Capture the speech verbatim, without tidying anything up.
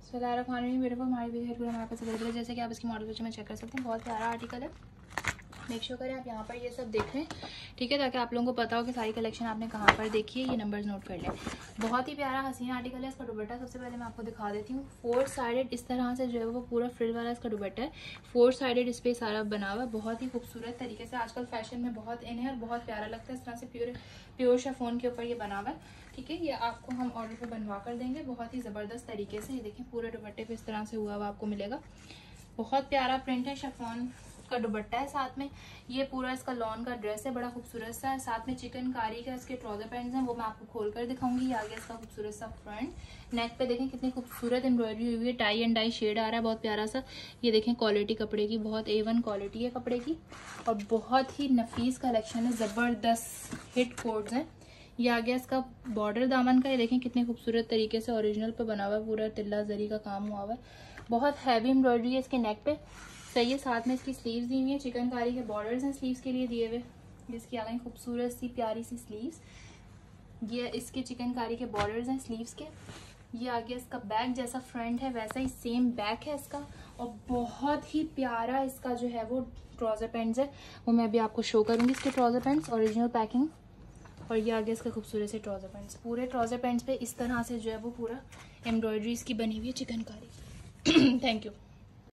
अस्सलामुअलैकुम मेरे को हमारी भी हेयर हमारे पास अवेलेबल है। जैसे कि आप इसकी मॉडल पिक्चर में चेक कर सकते हैं, बहुत प्यारा आर्टिकल है। मेक श्योर करें आप यहाँ पर ये सब देख लें, ठीक है, ताकि आप लोगों को पता हो कि सारी कलेक्शन आपने कहाँ पर देखी है। ये नंबर्स नोट कर लें। बहुत ही प्यारा हसीन आर्टिकल है। इसका दुपट्टा सबसे पहले मैं आपको दिखा देती हूँ। फोर साइडेड इस तरह से जो है वो पूरा फ्रिल वाला इसका दुपट्टा है। फोर साइडेड इस पर सारा बना हुआ है, बहुत ही खूबसूरत तरीके से। आजकल फैशन में बहुत इन है और बहुत प्यारा लगता है। इस तरह से प्योर प्योर शिफॉन के ऊपर ये बना हुआ है, ठीक है। ये आपको हम ऑर्डर पे बनवा कर देंगे बहुत ही ज़बरदस्त तरीके से। ये देखें पूरे दुपट्टे पे इस तरह से हुआ हुआ आपको मिलेगा। बहुत प्यारा प्रिंट है, शिफॉन का दुपट्टा है। साथ में ये पूरा इसका लॉन का ड्रेस है, बड़ा खूबसूरत सा है। साथ में चिकनकारी का इसके ट्राउजर पैंट्स हैं, वो मैं आपको खोल कर दिखाऊंगी। आगे इसका खूबसूरत सा फ्रंट। नेक पे देखें कितनी खूबसूरत एम्ब्रॉयडरी हुई है, टाई एंड डाई शेड आ रहा है, बहुत प्यारा सा। ये देखें क्वालिटी कपड़े की, बहुत ए वन क्वालिटी है कपड़े की और बहुत ही नफीस कलेक्शन है। ज़बरदस्त हिट कोड्स हैं। ये आ गया इसका बॉर्डर दामन का। ये देखें कितने खूबसूरत तरीके से ओरिजिनल पे बना हुआ है, पूरा तिल्ला जरी का काम हुआ हुआ है। बहुत हैवी एम्ब्रॉयडरी है इसके नेक पे, सही है। साथ में इसकी स्लीव्स दी हुई है, चिकनकारी के बॉर्डर्स हैं स्लीव्स के लिए दिए हुए। जिसकी आ गई खूबसूरत सी प्यारी सी स्लीव्स। ये इसके चिकनकारी के बॉर्डर्स हैं स्लीव्स के। ये आ गया इसका बैक, जैसा फ्रंट है वैसा ही सेम बैक है इसका। और बहुत ही प्यारा इसका जो है वो ट्राउजर पैंट्स है, वो मैं अभी आपको शो करूँगी। इसके ट्राउजर पैंट्स ओरिजिनल पैकिंग। और ये आ गया इसका खूबसूरत से ट्राउजर पैंट्स। पूरे ट्राउजर पैंट्स पे इस तरह से जो है वो पूरा एम्ब्रॉयडरी इसकी बनी हुई है चिकनकारी। Thank you.